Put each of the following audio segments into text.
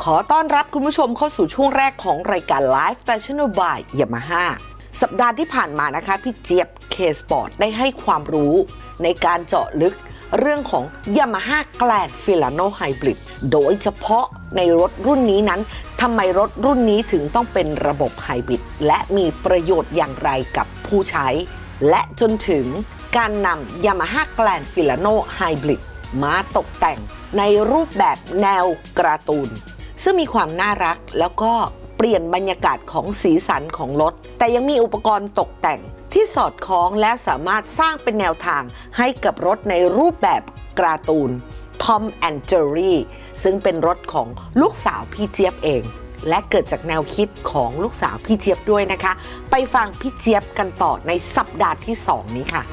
อต้อนรับคุณผู้ชมเข้าสู่ช่วงแรกของรายการ Lifestyle by Yamaha สัปดาห์ที่ผ่านมานะคะพี่เจี๊ยบ K-Sport ได้ให้ความรู้ในการเจาะลึกเรื่องของ Yamaha Grand Filano Hybrid โดยเฉพาะในรถรุ่นนี้นั้นทำไมรถรุ่นนี้ถึงต้องเป็นระบบไฮบริดและมีประโยชน์อย่างไรกับผู้ใช้และจนถึงการนำ Yamaha Grand Filano Hybrid มาตกแต่งในรูปแบบแนวการ์ตูนซึ่งมีความน่ารักแล้วก็เปลี่ยนบรรยากาศของสีสันของรถแต่ยังมีอุปกรณ์ตกแต่งที่สอดคล้องและสามารถสร้างเป็นแนวทางให้กับรถในรูปแบบการ์ตูน Tom and Jerry ซึ่งเป็นรถของลูกสาวพี่เจี๊ยบเองและเกิดจากแนวคิดของลูกสาวพี่เจี๊ยบด้วยนะคะไปฟังพี่เจี๊ยบกันต่อในสัปดาห์ที่ 2 นี้ค่ะ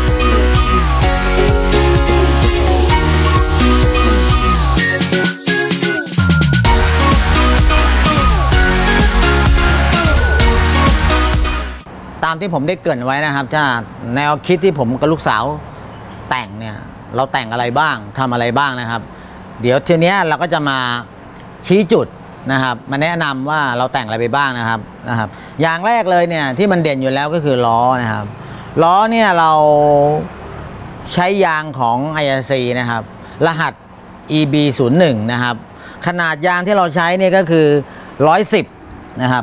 ตามที่ผมได้เกริ่นไว้นะครับถ้าแนวคิดที่ผมกับลูกสาวแต่งเนี่ยเราแต่งอะไรบ้างทำอะไรบ้างนะครับเดี๋ยวทีนี้เราก็จะมาชี้จุดนะครับมาแนะนำว่าเราแต่งอะไรไปบ้างนะครับอย่างแรกเลยเนี่ยที่มันเด่นอยู่แล้วก็คือล้อนะครับล้อเนี่ยเราใช้ยางของ IRC นะครับรหัส EB01 นะครับขนาดยางที่เราใช้เนี่ยก็คือ110นะครับ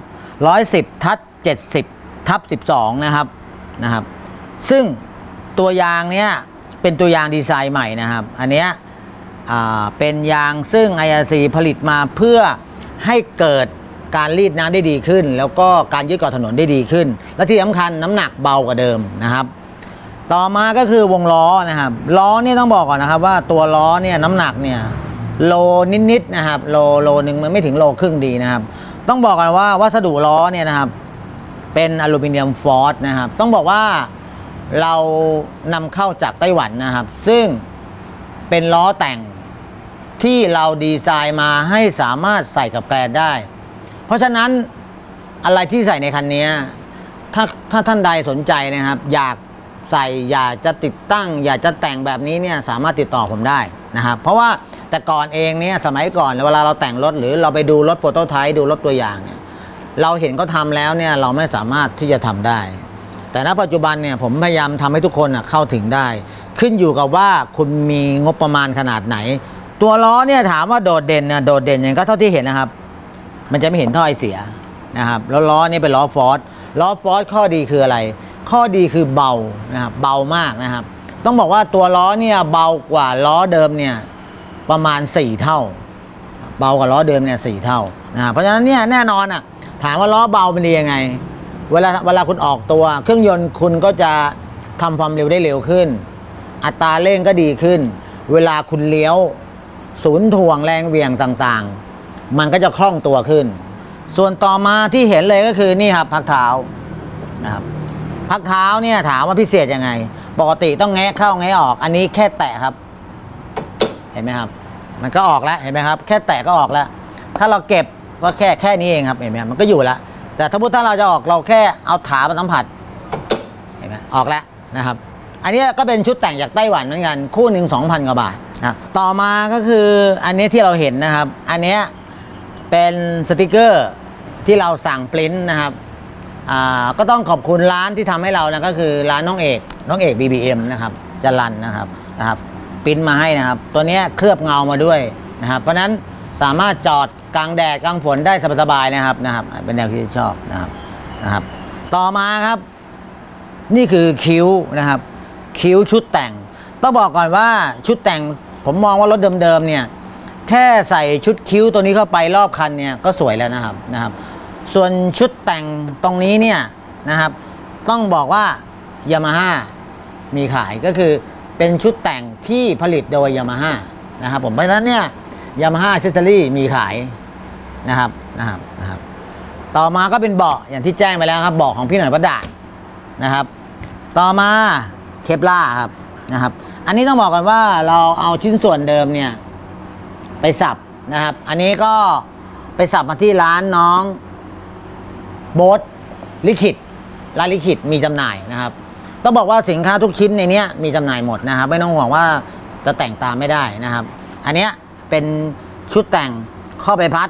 110/70/12นะครับซึ่งตัวยางเนี้ยเป็นตัวยางดีไซน์ใหม่นะครับอันเนี้ยเป็นยางซึ่ง IRC ผลิตมาเพื่อให้เกิดการรีดน้ำได้ดีขึ้นแล้วก็การยึดเกาะถนนได้ดีขึ้นและที่สำคัญน้ำหนักเบากว่าเดิมนะครับต่อมาก็คือวงล้อนะครับล้อเนี่ยต้องบอกก่อนนะครับว่าตัวล้อเนี่ยน้ำหนักเนี่ยโลนิดๆนะครับโลหนึ่งมันไม่ถึงโลครึ่งดีนะครับต้องบอกกันว่าวัสดุล้อเนี่ยนะครับเป็นอลูมิเนียมฟอสนะครับต้องบอกว่าเรานำเข้าจากไต้หวันนะครับซึ่งเป็นล้อแต่งที่เราดีไซน์มาให้สามารถใส่กับแกรนได้เพราะฉะนั้นอะไรที่ใส่ในคันนี้ถ้าท่านใดสนใจนะครับอยากใส่อยากจะติดตั้งอยากจะแต่งแบบนี้เนี่ยสามารถติดต่อผมได้นะครับเพราะว่าแต่ก่อนเองเนี่ยสมัยก่อนเวลาเราแต่งรถหรือเราไปดูรถโปรโตไทป์ดูรถตัวอย่างเนี่ยเราเห็นเขาทำแล้วเนี่ยเราไม่สามารถที่จะทำได้แต่ณปัจจุบันเนี่ยผมพยายามทำให้ทุกคนเข้าถึงได้ขึ้นอยู่กับว่าคุณมีงบประมาณขนาดไหนตัวล้อเนี่ยถามว่าโดดเด่นอย่างก็เท่าที่เห็นนะครับมันจะไม่เห็นท่อไอเสียนะครับแล้วล้อนี่เป็นล้อฟอร์สข้อดีคืออะไรข้อดีคือเบานะครับเบามากนะครับต้องบอกว่าตัวล้อเนี่ยเบากว่าล้อเดิมเนี่ยประมาณ4 เท่าเบากว่าล้อเดิมเนี่ย4 เท่านะเพราะฉะนั้นเนี่ยแน่นอนถามว่าล้อเบาเป็นยังไงเวลาคุณออกตัวเครื่องยนต์คุณก็จะทำความเร็วได้เร็วขึ้นอัตราเร่งก็ดีขึ้นเวลาคุณเลี้ยวศูนย์ถ่วงแรงเหวี่ยงต่างๆมันก็จะคล่องตัวขึ้นส่วนต่อมาที่เห็นเลยก็คือนี่ครับพักเท้านะครับพักเท้าเนี่ยถามว่าพิเศษยังไงปกติต้องแงะเข้าแงะออกอันนี้แค่แตะครับเห็นไหมครับมันก็ออกแล้วเห็นไหมครับแค่แตะก็ออกแล้วถ้าเราเก็บก็แค่นี้เองครับเห็นไหมมันก็อยู่แล้วแต่ถ้าเราจะออกเราแค่เอาขามาสัมผัสเห็นไหมออกแล้วนะครับอันนี้ก็เป็นชุดแต่งจากไต้หวันเหมือนกันคู่หนึ่ง 2,000 กว่าบาทนะต่อมาก็คืออันนี้ที่เราเห็นนะครับอันนี้เป็นสติกเกอร์ที่เราสั่งปริ้นนะครับก็ต้องขอบคุณร้านที่ทำให้เรานะก็คือร้านน้องเอก BBM นะครับจรัญนะครับปริ้นมาให้นะครับตัวนี้เคลือบเงามาด้วยนะครับเพราะนั้นสามารถจอดกลางแดดกลางฝนได้สบายๆนะครับเป็นแนวที่ชอบนะครับต่อมาครับนี่คือคิ้วนะครับคิ้วชุดแต่งต้องบอกก่อนว่าชุดแต่งผมมองว่ารถเดิมๆเนี่ยแค่ใส่ชุดคิ้วตัวนี้เข้าไปรอบคันเนี่ยก็สวยแล้วนะครับส่วนชุดแต่งตรงนี้เนี่ยนะครับต้องบอกว่า Yamaha มีขายก็คือเป็นชุดแต่งที่ผลิตโดย Yamaha นะครับผมเพราะฉะนั้นเนี่ย Yamaha Accessory มีขายนะครับต่อมาก็เป็นเบาะอย่างที่แจ้งไปแล้วครับเบาะของพี่หน่อยวัดด่านนะครับต่อมาเคปล่าครับนะครับอันนี้ต้องบอกกันว่าเราเอาชิ้นส่วนเดิมเนี่ยไปสับนะครับอันนี้ก็ไปสับมาที่ร้านน้องโบ๊ทลิขิตร้านลิขิตมีจำหน่ายนะครับต้องบอกว่าสินค้าทุกชิ้นในนี้มีจำหน่ายหมดนะครับไม่ต้องห่วงว่าจะแต่งตามไม่ได้นะครับอันนี้เป็นชุดแต่งข้อใบพัด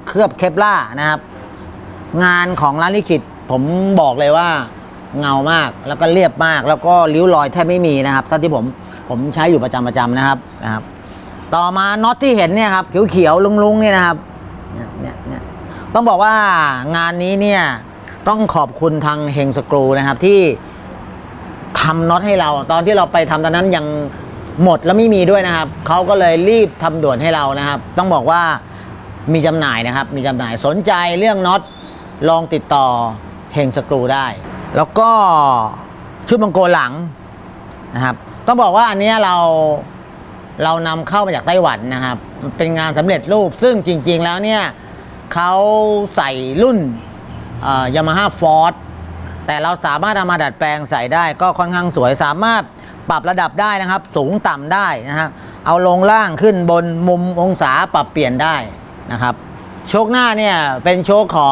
เคลือบเคปล่านะครับงานของร้านลิขิตผมบอกเลยว่าเงามากแล้วก็เรียบมากแล้วก็ริ้วรอยแทบไม่มีนะครับเท่าที่ผมใช้อยู่ประจำนะครับต่อมาน็อตที่เห็นเนี่ยครับเขียวๆลุงๆเนี่ยนะครับเนี่ยต้องบอกว่างานนี้เนี่ยต้องขอบคุณทางเฮงสกรูนะครับที่ทำน็อตให้เราตอนที่เราไปทำตอนนั้นยังหมดแล้วไม่มีด้วยนะครับเขาก็เลยรีบทำด่วนให้เรานะครับต้องบอกว่ามีจำหน่ายนะครับมีจำหน่ายสนใจเรื่องน็อตลองติดต่อเฮงสกรูได้แล้วก็ชุดบังโกหลังนะครับต้องบอกว่าอันนี้เรานำเข้ามาจากไต้หวันนะครับเป็นงานสำเร็จรูปซึ่งจริงๆแล้วเนี่ยเขาใส่รุ่นยามาฮ่าฟอร์ดแต่เราสามารถเอามาดัดแปลงใส่ได้ก็ค่อนข้างสวยสามารถปรับระดับได้นะครับสูงต่ำได้นะครับเอาลงล่างขึ้นบนมุมองศาปรับเปลี่ยนได้นะครับโชคหน้าเนี่ยเป็นโชคของ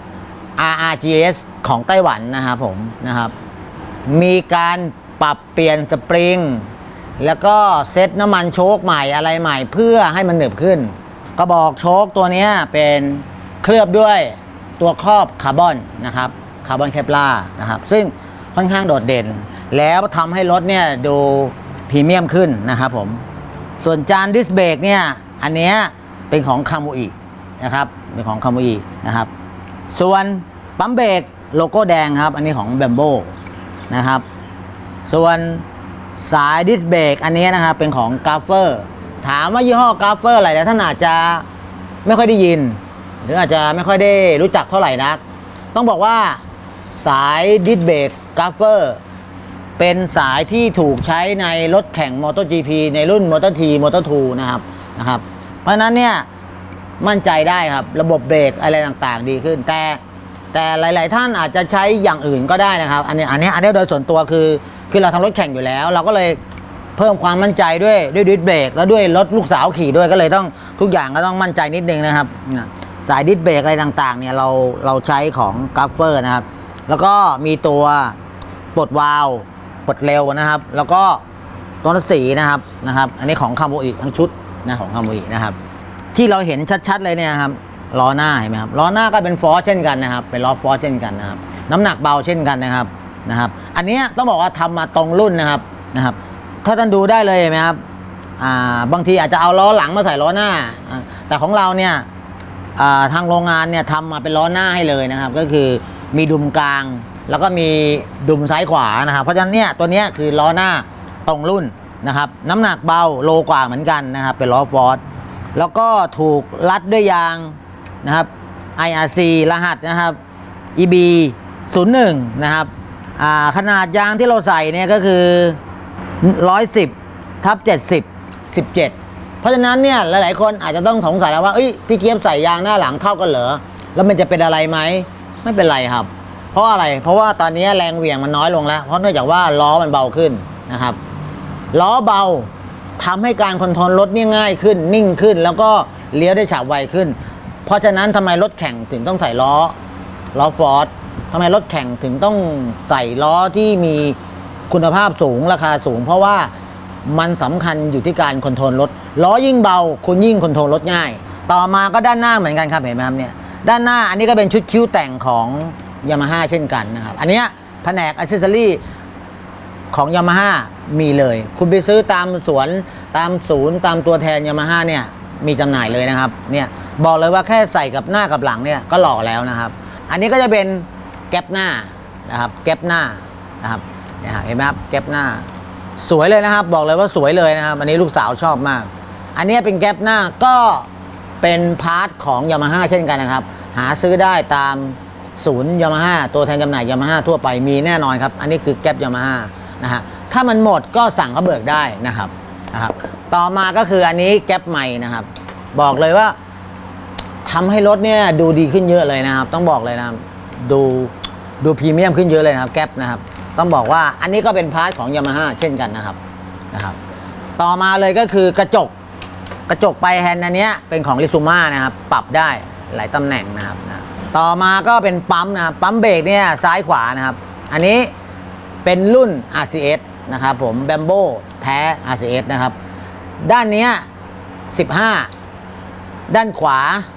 RRGS ของไต้หวันนะครับผมนะครับมีการปรับเปลี่ยนสปริงแล้วก็เซตน้ำมันโชคใหม่อะไรใหม่เพื่อให้มันหนึบขึ้นกระบอกโชคตัวนี้เป็นเคลือบด้วยตัวครอบคาร์บอนนะครับคาร์บอนเคปล่านะครับซึ่งค่อนข้างโดดเด่นแล้วทำให้รถเนี่ยดูพรีเมียมขึ้นนะครับผมส่วนจานดิสเบรกเนี่ยอันนี้เป็นของคามูอินะครับเป็นของคามูอินะครับส่วนปั๊มเบรกโลโก้แดงครับอันนี้ของแบมโบนะครับส่วนสายดิสเบรกอันนี้นะครับเป็นของกราฟเฟอร์ถามว่ายี่ห้อกราฟเฟอร์อะไรแต่ท่านอาจจะไม่ค่อยได้ยินหรืออาจจะไม่ค่อยได้รู้จักเท่าไหร่นักต้องบอกว่าสายดิสเบรกกราฟเฟอร์เป็นสายที่ถูกใช้ในรถแข่งมอเตอร์ GP ในรุ่นมอเตอร์ทีมอเตอร์2นะครับเพราะนั้นเนี่ยมั่นใจได้ครับระบบเบรกอะไรต่างๆดีขึ้นแต่หลายๆท่านอาจจะใช้อย่างอื่นก็ได้นะครับอันนี้โดยส่วนตัวคือเราทำรถแข่งอยู่แล้วเราก็เลยเพิ่มความมั่นใจด้วยดิสเบรกแล้วด้วยรถลูกสาวขี่ด้วยก็เลยต้องทุกอย่างก็ต้องมั่นใจนิดนึงนะครับสายดิสเบรกอะไรต่างๆเนี่ยเราใช้ของกราฟเฟอร์นะครับแล้วก็มีตัวปลดวาล์วปลดเร็วนะครับแล้วก็ตัวสีนะครับอันนี้ของคาโมอิทั้งชุดนะของคาโมอินะครับที่เราเห็นชัดๆเลยเนี่ยครับล้อหน้าเห็นไหมครับล้อหน้าก็เป็นฟอร์เช่นกันนะครับเป็นล้อฟอร์เช่นกันนะครับน้ำหนักเบาเช่นกันนะครับอันนี้ต้องบอกว่าทำมาตรงรุ่นนะครับถ้าท่านดูได้เลยเห็นไหมครับบางทีอาจจะเอาล้อหลังมาใส่ล้อหน้าแต่ของเราเนี่ยทางโรงงานเนี่ยทำมาเป็นล้อหน้าให้เลยนะครับก็คือมีดุมกลางแล้วก็มีดุมซ้ายขวานะครับเพราะฉะนั้นเนี่ยตัวนี้คือล้อหน้าตรงรุ่นนะครับน้ำหนักเบาโลกว่าเหมือนกันนะครับเป็นล้อฟอร์ดแล้วก็ถูกรัดด้วยยางนะครับ IRC รหัสนะครับ EB 01นะครับขนาดยางที่เราใส่เนี่ยก็คือ110/70 17เพราะฉะนั้นเนี่ยหลายๆคนอาจจะต้องสงสัยแล้วว่าพี่เกียบใส่ยางหน้าหลังเท่ากันเหรอแล้วมันจะเป็นอะไรไหมไม่เป็นไรครับเพราะอะไรเพราะว่าตอนนี้แรงเหวี่ยงมันน้อยลงแล้วเพราะเนื่องจากว่าล้อมันเบาขึ้นนะครับล้อเบาทำให้การคอนโทรลรถนี่ง่ายขึ้นนิ่งขึ้นแล้วก็เลี้ยวได้ฉับไวขึ้นเพราะฉะนั้นทำไมรถแข่งถึงต้องใส่ล้อฟอร์ดทำไมรถแข่งถึงต้องใส่ล้อที่มีคุณภาพสูงราคาสูงเพราะว่ามันสำคัญอยู่ที่การคอนโทรลรถล้อยิ่งเบาคุณยิ่งคอนโทรลรถง่ายต่อมาก็ด้านหน้าเหมือนกันครับเห็นไหมครับเนี่ยด้านหน้าอันนี้ก็เป็นชุดคิ้วแต่งของยามาฮ่าเช่นกันนะครับอันนี้แผนกอัซเซสซอรี่ของยามาฮ่ามีเลยคุณไปซื้อตามสวนตามศูนย์ตามตัวแทนยามาฮ่าเนี่ยมีจำหน่ายเลยนะครับเนี่ยบอกเลยว่าแค่ใส่กับหน้ากับหลังเนี่ยก็หล่อแล้วนะครับอันนี้ก็จะเป็นแก๊ปหน้านะครับแก๊ปหน้านะครับเนี่ยเห็นไหมครับแก๊ปหน้าสวยเลยนะครับบอกเลยว่าสวยเลยนะครับอันนี้ลูกสาวชอบมากอันนี้เป็นแก๊ปหน้าก็เป็นพาร์ทของยามาฮ่าเช่นกันนะครับหาซื้อได้ตามศูนย์ยามาฮ่าตัวแทนจำหน่ายยามาฮ่าทั่วไปมีแน่นอนครับอันนี้คือแก๊ปยามาฮ่านะฮะถ้ามันหมดก็สั่งเขาเบิกได้นะครับต่อมาก็คืออันนี้แก๊ปใหม่นะครับบอกเลยว่าทำให้รถเนี่ยดูดีขึ้นเยอะเลยนะครับต้องบอกเลยนะครับดูพรีเมียมขึ้นเยอะเลยนะครับแก๊ปนะครับต้องบอกว่าอันนี้ก็เป็นพาร์ทของยามาฮ่าเช่นกันนะครับต่อมาเลยก็คือกระจกไปแฮนด์อันนี้เป็นของริซูม่านะครับปรับได้หลายตำแหน่งนะครับต่อมาก็เป็นปั๊มนะครับปั๊มเบรกเนี่ยซ้ายขวานะครับอันนี้เป็นรุ่น RCS นะครับผมแบมโบแท้ RCS นะครับด้านนี้15ด้านขวา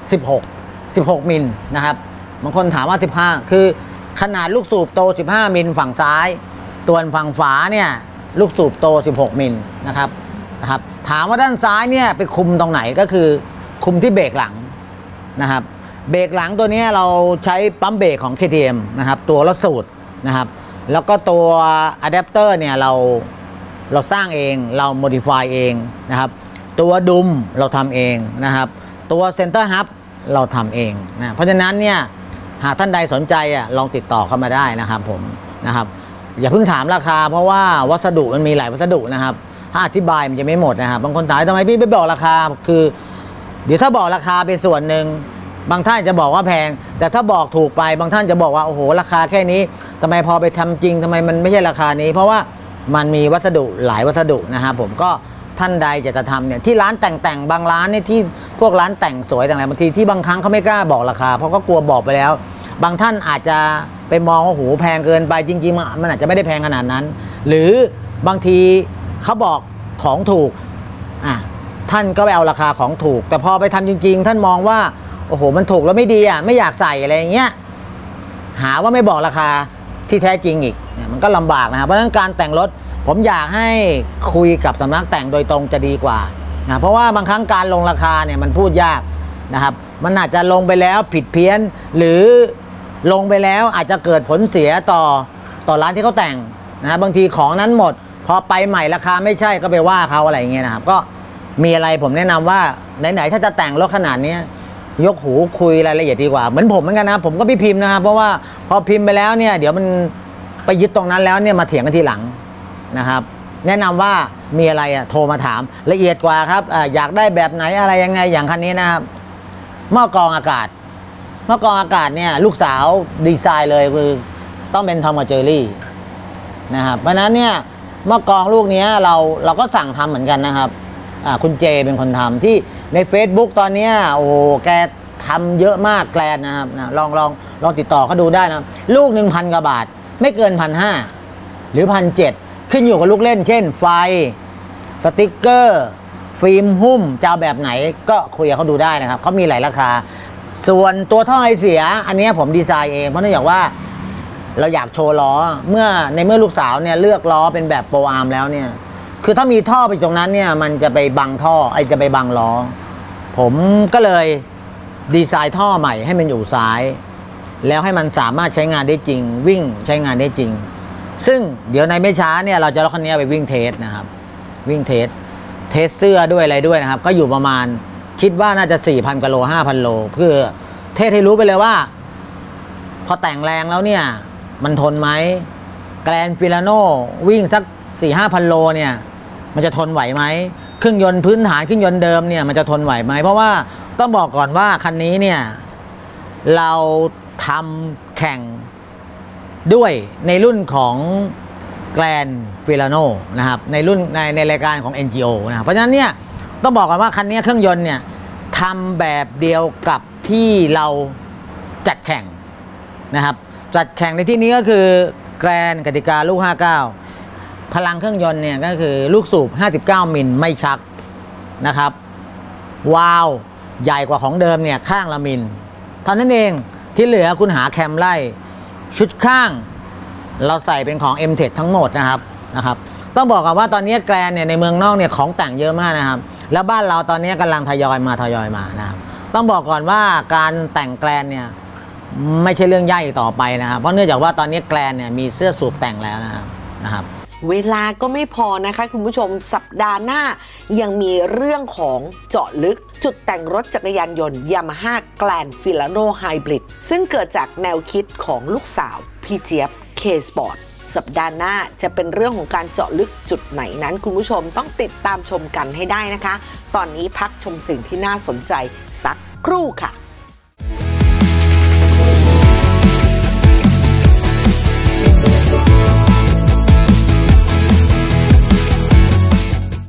16 มิลนะครับบางคนถามว่า15คือขนาดลูกสูบโต15มิลฝั่งซ้ายส่วนฝั่งฝาเนี่ยลูกสูบโต16มิลนะครับถามว่าด้านซ้ายเนี่ยไปคุมตรงไหนก็คือคุมที่เบรกหลังนะครับเบรกหลังตัวนี้เราใช้ปั๊มเบรกของ KTM นะครับตัวรถสูตรนะครับแล้วก็ตัวอะแดปเตอร์เนี่ยเราสร้างเองเราโมดิฟายเองนะครับตัวดุมเราทำเองนะครับตัวเซนเตอร์ฮับเราทำเองนะเพราะฉะนั้นเนี่ยหากท่านใดสนใจลองติดต่อเข้ามาได้นะครับผมนะครับอย่าเพิ่งถามราคาเพราะว่าวัสดุมันมีหลายวัสดุนะครับถ้าอธิบายมันจะไม่หมดนะครับบางคนถามทำไมพี่ไม่บอกราคาคือเดี๋ยวถ้าบอกราคาเป็นส่วนหนึ่งบางท่านจะบอกว่าแพงแต่ถ้าบอกถูกไปบางท่านจะบอกว่าโอ้โหราคาแค่นี้ทำไมพอไปทำจริงทำไมมันไม่ใช่ราคานี้เพราะว่ามันมีวัสดุหลายวัสดุนะครับผมก็ท่านใดจะทำเนี่ยที่ร้านแต่งบางร้านเนี่ยที่พวกร้านแต่งสวยต่างๆบางทีที่บางครั้งเขาไม่กล้าบอกราคาเพราะก็กลัวบอกไปแล้วบางท่านอาจจะไปมองว่าโหแพงเกินไปจริงๆมันอาจจะไม่ได้แพงขนาดนั้นหรือบางทีเขาบอกของถูกท่านก็ไปเอาราคาของถูกแต่พอไปทำจริงๆท่านมองว่าโอ้โหมันถูกแล้วไม่ดีไม่อยากใส่อะไรอย่างเงี้ยหาว่าไม่บอกราคาที่แท้จริงอีกมันก็ลำบากนะครับเพราะฉะนั้นการแต่งรถผมอยากให้คุยกับสำนักแต่งโดยตรงจะดีกว่าเพราะว่าบางครั้งการลงราคาเนี่ยมันพูดยากนะครับมันอาจจะลงไปแล้วผิดเพี้ยนหรือลงไปแล้วอาจจะเกิดผลเสียต่อร้านที่เขาแต่งบางทีของนั้นหมดพอไปใหม่ราคาไม่ใช่ก็ไปว่าเขาอะไรอย่างเงี้ยนะครับก็มีอะไรผมแนะนำว่าไหนๆถ้าจะแต่งรถขนาดนี้ยกหูคุยรายละเอียดดีกว่าเหมือนผมเหมือนกันนะผมก็ไม่พิมพ์นะครับเพราะว่าพอพิมพ์ไปแล้วเนี่ยเดี๋ยวมันไปยึดตรงนั้นแล้วเนี่ยมาเถียงกันทีหลังนะครับแนะนำว่ามีอะไรโทรมาถามละเอียดกว่าครับอยากได้แบบไหนอะไรยังไงอย่างคันนี้นะครับหม้อกรองอากาศเนี่ยลูกสาวดีไซน์เลยคือต้องเป็นทอมกับเจอรี่นะครับเพราะนั้นเนี่ยหม้อกรองลูกนี้เราก็สั่งทำเหมือนกันนะครับคุณเจเป็นคนทำที่ใน Facebook ตอนนี้โอ้แกทำเยอะมากแกลนนะครับลองติดต่อเขาดูได้นะลูก 1,000 กว่าบาทไม่เกิน 1,500 หรือ 1,700 ขึ้นอยู่กับลูกเล่นเช่นไฟสติ๊กเกอร์ฟิล์มหุ้มจะเอาแบบไหนก็คุยกับเขาดูได้นะครับเขามีหลายราคาส่วนตัวท่อไอเสียอันนี้ผมดีไซน์เองเพราะเนื่องจากว่าเราอยากโชว์ล้อเมื่อลูกสาวเนี่ยเลือกล้อเป็นแบบโปรอาร์มแล้วเนี่ยคือถ้ามีท่อไปตรงนั้นเนี่ยมันจะไปบังท่อจะไปบังล้อผมก็เลยดีไซน์ท่อใหม่ให้มันอยู่ซ้ายแล้วให้มันสามารถใช้งานได้จริงวิ่งใช้งานได้จริงซึ่งเดี๋ยวในไม่ช้าเนี่ยเราจะรถคันนี้ไปวิ่งเทสนะครับวิ่งเทสเสื้อด้วยอะไรด้วยนะครับก็อยู่ประมาณคิดว่าน่าจะ 4,000 กิโล 5,000 โลเพื่อเทสให้รู้ไปเลยว่าพอแต่งแรงแล้วเนี่ยมันทนไหมแกรนฟิลาโน่วิ่งสัก 4-5,000 โลเนี่ยมันจะทนไหวไหมเครื่องยนต์พื้นฐานเครื่องยนต์เดิมเนี่ยมันจะทนไหวไหมเพราะว่าต้องบอกก่อนว่าคันนี้เนี่ยเราทำแข่งด้วยในรุ่นของแกรนฟิลาโน่นะครับในรุ่นในรายการของ NGO นะครับเพราะฉะนั้นเนี่ยต้องบอกก่อนว่าคันนี้เครื่องยนต์เนี่ยทำแบบเดียวกับที่เราจัดแข่งนะครับจัดแข่งในที่นี้ก็คือแกรนกติกาลูก 59พลังเครื่องยนต์เนี่ยก็คือลูกสูบ 59 มิลไม่ชักนะครับวาล์วใหญ่กว่าของเดิมเนี่ยข้างละมิลเท่านั้นเองที่เหลือคุณหาแคมไล่ชุดข้างเราใส่เป็นของ M-Tech ทั้งหมดนะครับต้องบอกกันว่าตอนนี้แกรนเนี่ยในเมืองนอกเนี่ยของแต่งเยอะมากนะครับแล้วบ้านเราตอนนี้กำลังทยอยมานะครับต้องบอกก่อนว่าการแต่งแกรนเนี่ยไม่ใช่เรื่องยากอีกต่อไปนะครับเพราะเนื่องจากว่าตอนนี้แกรนเนี่ยมีเสื้อสูบแต่งแล้วนะครับเวลาก็ไม่พอนะคะคุณผู้ชมสัปดาห์หน้ายังมีเรื่องของเจาะลึกจุดแต่งรถจักรยานยนต์ Yamaha Grand Filano Hybrid ซึ่งเกิดจากแนวคิดของลูกสาวพี่เจี๊ยบ K-Sport สัปดาห์หน้าจะเป็นเรื่องของการเจาะลึกจุดไหนนั้นคุณผู้ชมต้องติดตามชมกันให้ได้นะคะตอนนี้พักชมสิ่งที่น่าสนใจสักครู่ค่ะ